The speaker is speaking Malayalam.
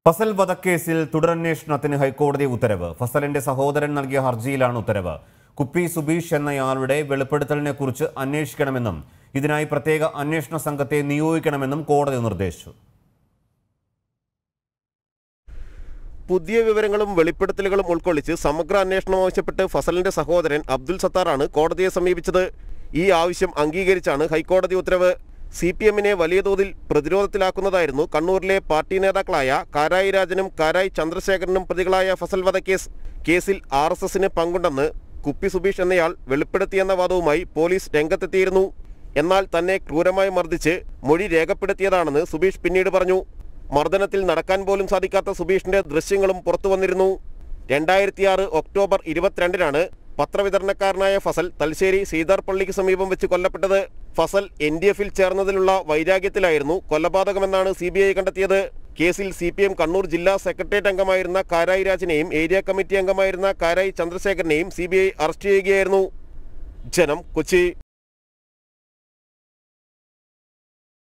ഫസൽ വധക്കേസിൽ തുടരന്വേഷണത്തിന് ഹൈക്കോടതി ഉത്തരവ്. ഫസലിന്റെ സഹോദരൻ നൽകിയ ഹർജിയിലാണ് ഉത്തരവ്. കുപ്പി സുബീഷ് എന്നയാളുടെ വെളിപ്പെടുത്തലിനെക്കുറിച്ച് അന്വേഷിക്കണമെന്നും ഇതിനായി പ്രത്യേക അന്വേഷണ സംഘത്തെ നിയോഗിക്കണമെന്നും കോടതി നിർദ്ദേശിച്ചു. പുതിയ വിവരങ്ങളും വെളിപ്പെടുത്തലുകളും ഉൾക്കൊള്ളിച്ച് സമഗ്ര അന്വേഷണം ആവശ്യപ്പെട്ട് ഫസലിന്റെ സഹോദരൻ അബ്ദുൽ സത്താറാണ് കോടതിയെ സമീപിച്ചത്. ഈ ആവശ്യം അംഗീകരിച്ചാണ് ഹൈക്കോടതി ഉത്തരവ്. CPMനെ വലിയ തോതിൽ പ്രതിരോധത്തിലാക്കുന്നതായിരുന്നു കണ്ണൂരിലെ പാർട്ടി നേതാക്കളായ കാരായി രാജനും കാരായി ചന്ദ്രശേഖരനും പ്രതികളായ ഫസൽ വധക്കേസ്. കേസിൽ RSSന് പങ്കുണ്ടെന്ന് കുപ്പി സുബീഷ് എന്നയാൾ വെളിപ്പെടുത്തിയെന്ന വാദവുമായി പോലീസ് രംഗത്തെത്തിയിരുന്നു. എന്നാൽ തന്നെ ക്രൂരമായി മർദ്ദിച്ച് മൊഴി രേഖപ്പെടുത്തിയതാണെന്ന് സുബീഷ് പിന്നീട് പറഞ്ഞു. മർദ്ദനത്തിൽ നടക്കാൻ പോലും സാധിക്കാത്ത സുബീഷിന്റെ ദൃശ്യങ്ങളും പുറത്തുവന്നിരുന്നു. 2006 ഒക്ടോബർ 22-നാണ് പത്രവിതരണക്കാരനായ ഫസൽ തലശ്ശേരി സീതാർ പള്ളിക്ക് സമീപം വെച്ച് കൊല്ലപ്പെട്ടത്. ഫസൽ NDFൽ ചേർന്നതിലുള്ള വൈരാഗ്യത്തിലായിരുന്നു കൊലപാതകമെന്നാണ് CBI കണ്ടെത്തിയത്. കേസിൽ CPM കണ്ണൂർ ജില്ലാ സെക്രട്ടേറിയറ്റ് അംഗമായിരുന്ന കാരായി രാജനെയും ഏരിയ കമ്മിറ്റി അംഗമായിരുന്ന കാരായി ചന്ദ്രശേഖരനെയും CBI അറസ്റ്റ് ചെയ്യുകയായിരുന്നു. ജനം, കൊച്ചി.